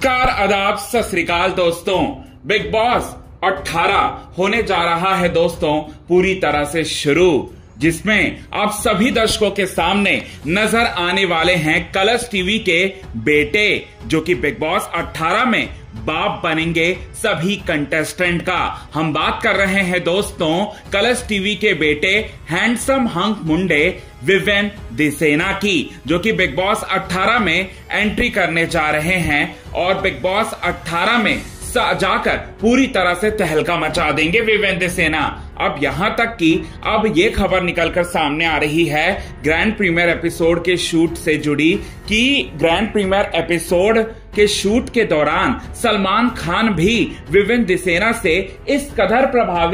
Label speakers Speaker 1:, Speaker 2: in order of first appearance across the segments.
Speaker 1: नमस्कार, आदाब, सत श्री अकाल दोस्तों। बिग बॉस 18 होने जा रहा है दोस्तों पूरी तरह से शुरू, जिसमें आप सभी दर्शकों के सामने नजर आने वाले हैं कलर्स टीवी के बेटे, जो कि बिग बॉस 18 में बाप बनेंगे सभी कंटेस्टेंट का। हम बात कर रहे हैं दोस्तों कलर्स टीवी के बेटे हैंडसम हंक मुंडे विवेन दिसेना की, जो कि बिग बॉस 18 में एंट्री करने जा रहे हैं और बिग बॉस 18 में जाकर पूरी तरह से तहलका मचा देंगे विवेन दिसेना। अब यहां तक कि अब ये खबर निकलकर सामने आ रही है ग्रैंड प्रीमियर एपिसोड के शूट से जुड़ी कि ग्रैंड प्रीमियर एपिसोड के शूट के दौरान सलमान खान भी विवेन दिसेना से इस कदर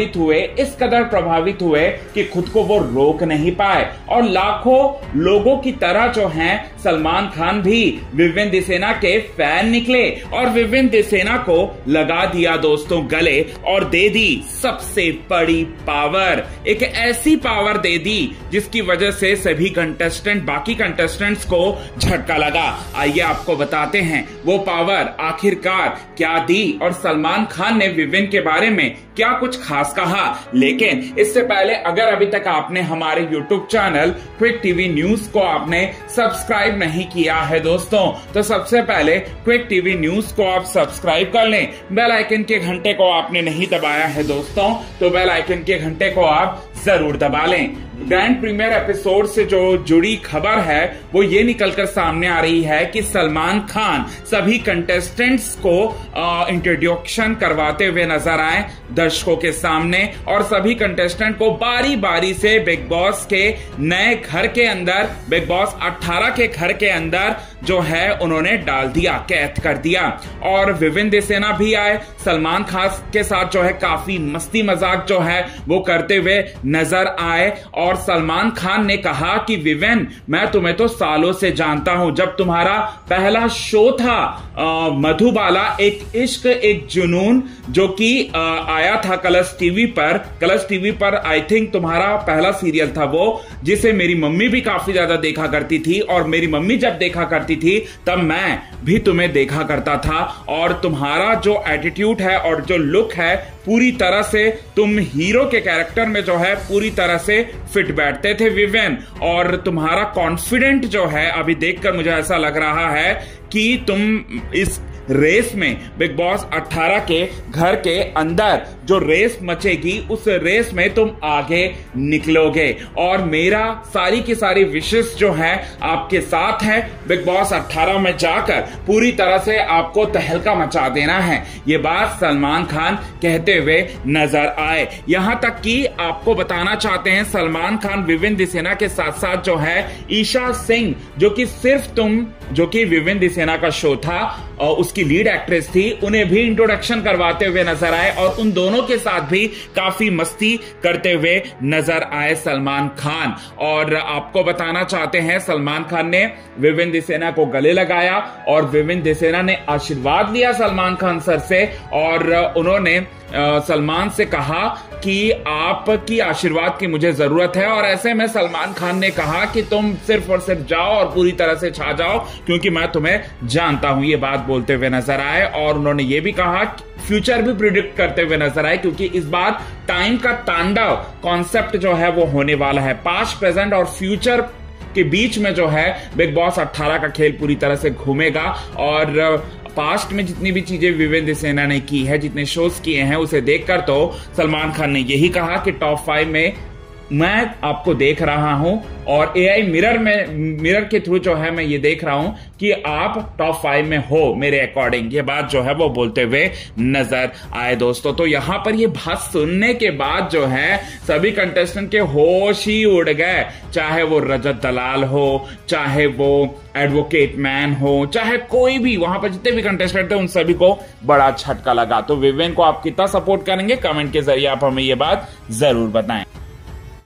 Speaker 1: प्रभावित हुए कि खुद को वो रोक नहीं पाए और लाखों लोगों की तरह जो हैं सलमान खान भी विवेन दिसेना के फैन निकले और विवेन दिसेना को लगा दिया दोस्तों गले और दे दी सबसे बड़ी पावर। एक ऐसी पावर दे दी जिसकी वजह से सभी बाकी कंटेस्टेंट्स को झटका लगा। आइए आपको बताते हैं वो पावर आखिरकार क्या दी और सलमान खान ने विवेन के बारे में क्या कुछ खास कहा। लेकिन इससे पहले अगर अभी तक आपने हमारे YouTube channel quick TV news को आपने सब्सक्राइब नहीं किया है दोस्तों, तो सबसे पहले क्विक टीवी न्यूज को आप सब्सक्राइब कर लें। बेल आइकन के घंटे को आपने नहीं दबाया है दोस्तों, तो बेल आइकन के घंटे को आप जरूर दबा लें। ग्रैंड प्रीमियर एपिसोड से जो जुड़ी खबर है वो ये निकलकर सामने आ रही है कि सलमान खान सभी कंटेस्टेंट्स को इंट्रोडक्शन करवाते हुए नजर आए दर्शकों के सामने और सभी कंटेस्टेंट को बारी बारी से बिग बॉस के नए घर के अंदर, बिग बॉस 18 के घर के अंदर जो है उन्होंने डाल दिया, कैद कर दिया। और विवेन दिसेना भी आए, सलमान खान के साथ जो है काफी मस्ती मजाक जो है वो करते हुए नजर आए और सलमान खान ने कहा कि विवेन, मैं तुम्हें तो सालों से जानता हूं, जब तुम्हारा पहला शो था मधुबाला एक इश्क एक जुनून, जो कि आया था कलर्स टीवी पर आई थिंक तुम्हारा पहला सीरियल था वो, जिसे मेरी मम्मी भी काफी ज्यादा देखा करती थी और मेरी मम्मी जब देखा करती थी तब मैं भी तुम्हें देखा करता था और तुम्हारा जो एटीट्यूड है और जो लुक है पूरी तरह से तुम हीरो के कैरेक्टर में जो है पूरी तरह से फिट बैठते थे विवेन। और तुम्हारा कॉन्फिडेंट जो है अभी देखकर मुझे ऐसा लग रहा है कि तुम इस रेस में बिग बॉस 18 के घर के अंदर जो रेस मचेगी उस रेस में तुम आगे निकलोगे और मेरा सारी की सारी विशेष जो है आपके साथ है। बिग बॉस 18 में जाकर पूरी तरह से आपको तहलका मचा देना है, ये बात सलमान खान कहते हुए नजर आए। यहां तक कि आपको बताना चाहते हैं सलमान खान विवेन दिसेना के साथ साथ जो है ईशा सिंह, जो कि विवेन दिसेना का शो था और उसकी लीड एक्ट्रेस थी, उन्हें भी इंट्रोडक्शन करवाते हुए नजर आए और उन दोनों के साथ भी काफी मस्ती करते हुए नजर आए सलमान खान। और आपको बताना चाहते हैं सलमान खान ने विवेन दिसेना को गले लगाया और विवेन दिसेना ने आशीर्वाद लिया सलमान खान सर से और उन्होंने सलमान से कहा कि आपकी आशीर्वाद की मुझे जरूरत है। और ऐसे में सलमान खान ने कहा कि तुम सिर्फ और सिर्फ जाओ और पूरी तरह से छा जाओ क्योंकि मैं तुम्हें जानता हूं, ये बात बोलते हुए नजर आए। और उन्होंने ये भी कहा फ्यूचर भी प्रिडिक्ट करते हुए नजर आए क्योंकि इस बार टाइम का तांडव कॉन्सेप्ट जो है वो होने वाला है। पास्ट, प्रेजेंट और फ्यूचर के बीच में जो है बिग बॉस 18 का खेल पूरी तरह से घूमेगा और पास्ट में जितनी भी चीजें विवेन दिसेना ने की है, जितने शोज किए हैं, उसे देखकर तो सलमान खान ने यही कहा कि टॉप 5 में मैं आपको देख रहा हूं और एआई मिरर के थ्रू जो है मैं ये देख रहा हूं कि आप टॉप 5 में हो मेरे अकॉर्डिंग। ये बात जो है वो बोलते हुए नजर आए दोस्तों। तो यहां पर ये बात सुनने के बाद जो है सभी कंटेस्टेंट के होश ही उड़ गए, चाहे वो रजत दलाल हो, चाहे वो एडवोकेट मैन हो, चाहे कोई भी वहां पर जितने भी कंटेस्टेंट थे उन सभी को बड़ा झटका लगा। तो विवेन को आप कितना सपोर्ट करेंगे, कमेंट के जरिए आप हमें ये बात जरूर बताएं।